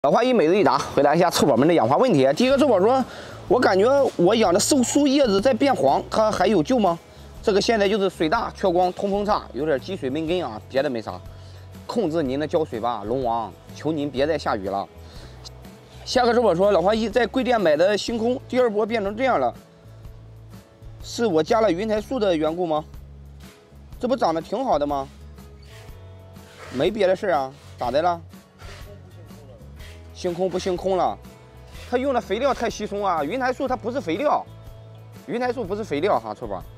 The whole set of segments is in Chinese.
老花一每日一答，回答一下臭宝们的养花问题。第一个臭宝说，我感觉我养的寿树叶子在变黄，它还有救吗？这个现在就是水大、缺光、通风差，有点积水闷根啊，别的没啥。控制您的浇水吧，龙王，求您别再下雨了。下个臭宝说，老花一在贵店买的星空，第二波变成这样了，是我加了云台树的缘故吗？这不长得挺好的吗？没别的事啊，咋的了？ 星空不星空了，它用的肥料太稀松啊！云台树它不是肥料，云台树不是肥料哈，臭宝。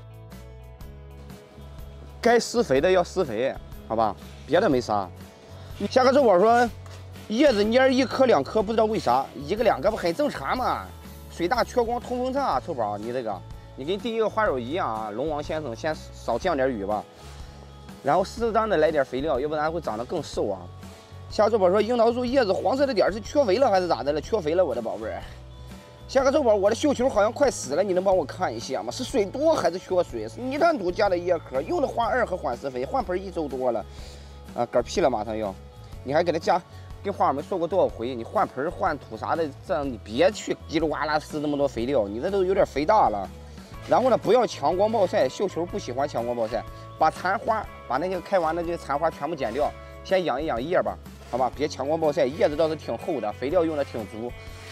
该施肥的要施肥，好吧？别的没啥。下个臭宝说，叶子蔫一颗两颗，不知道为啥，一个两个不很正常嘛？水大缺光通风差，臭宝你这个，你跟第一个花友一样啊，龙王先生先少降点雨吧，然后适当的来点肥料，要不然会长得更瘦啊。 下个臭宝说，樱桃树叶子黄色的点是缺肥了还是咋的了？缺肥了，我的宝贝儿。下个臭宝，我的绣球好像快死了，你能帮我看一下吗？是水多还是缺水？是泥炭土加的叶壳，用的花2和缓释肥，换盆1周多了，啊，嗝屁了，马上要。你还给它加，跟花友们说过多少回？你换盆换土啥的，这样你别去叽里呱啦施那么多肥料，你这都有点肥大了。然后呢，不要强光暴晒，绣球不喜欢强光暴晒，把残花，把那些开完的这些残花全部剪掉，先养一养叶吧。 好吧，别强光暴晒，叶子倒是挺厚的，肥料用的挺足。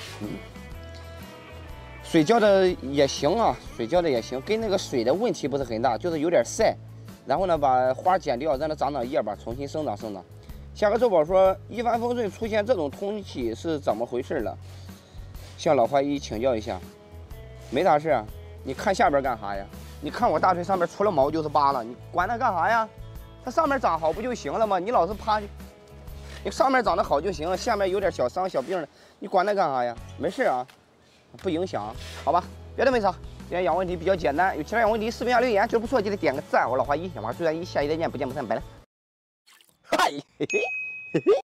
水浇的也行啊，水浇的也行，跟那个水的问题不是很大，就是有点晒。然后呢，把花剪掉，让它长长叶吧，重新生长生长。下个臭宝说，一帆风顺出现这种通气是怎么回事了？向老花一请教一下。没啥事啊，你看下边干啥呀？你看我大腿上面除了毛就是疤了，你管它干啥呀？它上面长好不就行了吗？你老是趴。 你上面长得好就行，下面有点小伤小病的，你管它干啥呀？没事啊，不影响，好吧？别的没啥，今天养问题比较简单，有其他养问题视频下留言，觉得不错记得点个赞。我老花一养花最专一，下期再见，不见不散，拜了。嗨，嘿嘿嘿嘿。